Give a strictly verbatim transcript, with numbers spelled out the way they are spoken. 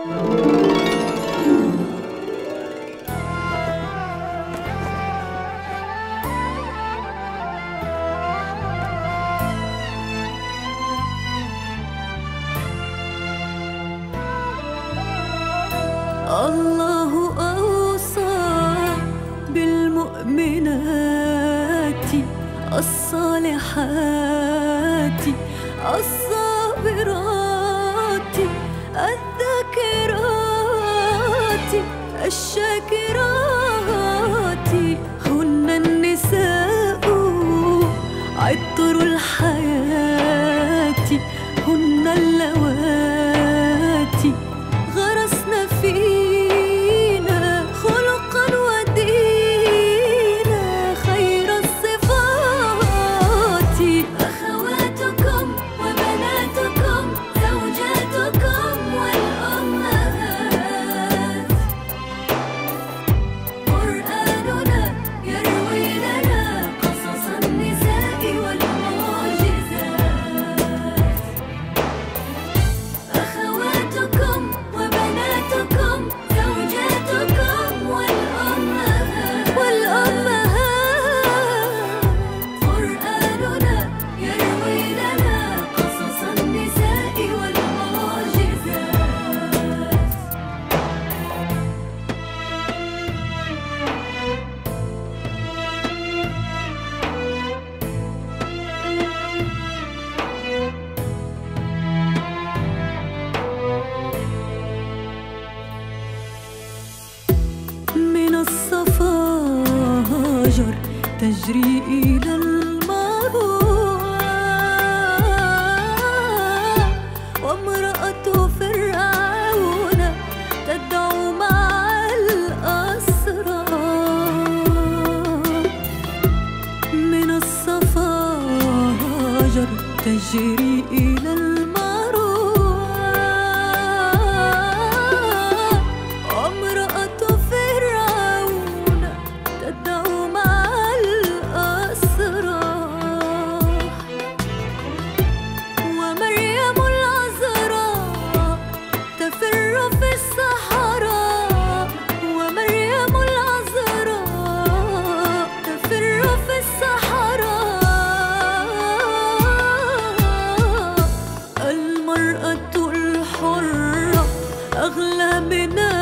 الله أوصى بالمؤمنات الصالحات الصابرات الذاكرات الشاكرات هن النساء عطر الحياة هن اللواتي غرسن فينا خلقا ودينا خير الصفات أخواتكم وبناتكم زوجاتكم والأمهات قرآننا يروي لنا قصص النساء والمعجزات أخواتكم وبناتكم زوجاتكم والأمهات والأمهات قرآننا يروي لنا قصص النساء والمعجزات من الصفاجر تجري إلى المروى وامرأة فرعون تدعو مع الأسرى من الصفاجر تجري إلى المروى وامرأة فرعون تدعو مع الأسرى ومريم العذراء تفر في الصحراء ومريم العذراء تفر في الصحراء المرأة الحرة أغلى من